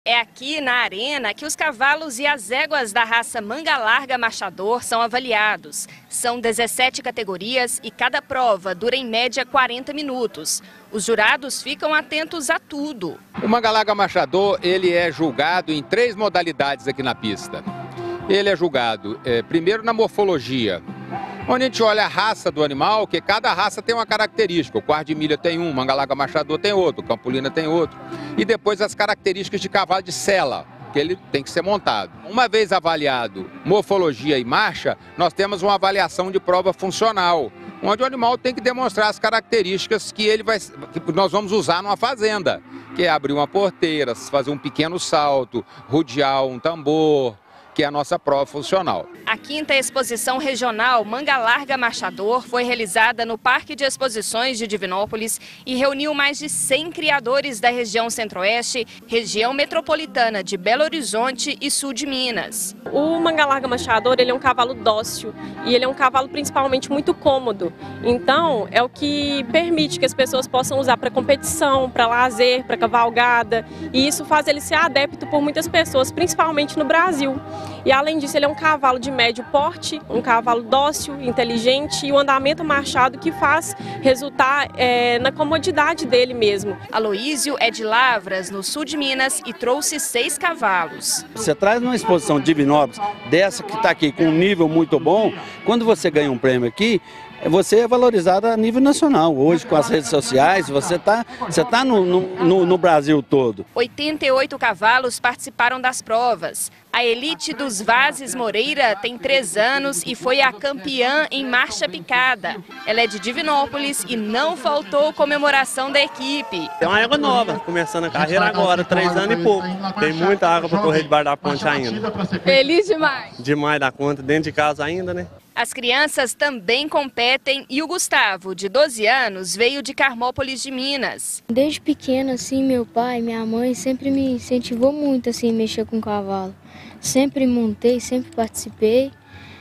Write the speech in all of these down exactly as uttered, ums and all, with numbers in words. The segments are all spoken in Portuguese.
É aqui na arena que os cavalos e as éguas da raça Manga Larga Marchador são avaliados. São dezessete categorias e cada prova dura em média quarenta minutos. Os jurados ficam atentos a tudo. O Manga Larga Marchador, ele é julgado em três modalidades aqui na pista. Ele é julgado é, primeiro na morfologia, onde a gente olha a raça do animal, que cada raça tem uma característica. O quarto de milha tem um, o Manga Larga Marchador tem outro, o Campolina tem outro. E depois as características de cavalo de sela, que ele tem que ser montado. Uma vez avaliado morfologia e marcha, nós temos uma avaliação de prova funcional, onde o animal tem que demonstrar as características que, ele vai, que nós vamos usar numa fazenda, que é abrir uma porteira, fazer um pequeno salto, rodear um tambor, que é a nossa prova funcional. A quinta exposição regional Manga Larga Marchador foi realizada no Parque de Exposições de Divinópolis e reuniu mais de cem criadores da região Centro-Oeste, região metropolitana de Belo Horizonte e sul de Minas. O Manga Larga Marchador, ele é um cavalo dócil e ele é um cavalo principalmente muito cômodo. Então, é o que permite que as pessoas possam usar para competição, para lazer, para cavalgada, e isso faz ele ser adepto por muitas pessoas, principalmente no Brasil. E além disso, ele é um cavalo de médio porte, um cavalo dócil, inteligente e o andamento marchado que faz resultar é, na comodidade dele mesmo. Aloísio é de Lavras, no sul de Minas, e trouxe seis cavalos. Você traz uma exposição de Divinópolis, dessa que está aqui com um nível muito bom, quando você ganha um prêmio aqui, você é valorizado a nível nacional. Hoje, com as redes sociais, você está você tá no, no, no Brasil todo. oitenta e oito cavalos participaram das provas. A elite dos Vazes Moreira tem três anos e foi a campeã em marcha picada. Ela é de Divinópolis e não faltou comemoração da equipe. É uma égua nova, começando a carreira agora, três anos e pouco. Tem muita água para correr debaixo da ponte ainda. Feliz demais! Demais da conta, dentro de casa ainda, né? As crianças também competem e o Gustavo, de doze anos, veio de Carmópolis de Minas. Desde pequeno, assim, meu pai e minha mãe sempre me incentivou muito assim, a mexer com cavalo. Sempre montei, sempre participei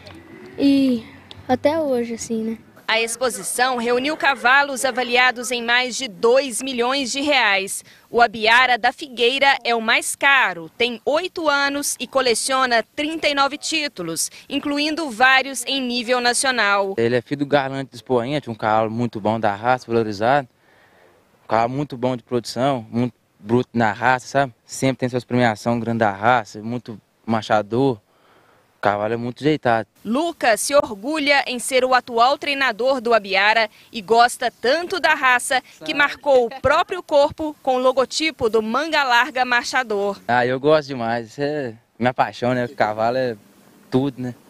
e até hoje, assim, né? A exposição reuniu cavalos avaliados em mais de dois milhões de reais. O Abiara da Figueira é o mais caro, tem oito anos e coleciona trinta e nove títulos, incluindo vários em nível nacional. Ele é filho do Galante dos Poentes, um cavalo muito bom da raça, valorizado. Um cavalo muito bom de produção, muito bruto na raça, sabe? Sempre tem suas premiações grandes da raça, muito marchador. O cavalo é muito jeitado. Lucas se orgulha em ser o atual treinador do Abiara e gosta tanto da raça que marcou o próprio corpo com o logotipo do Manga Larga Marchador. Ah, eu gosto demais. Isso é minha paixão, né? O cavalo é tudo, né?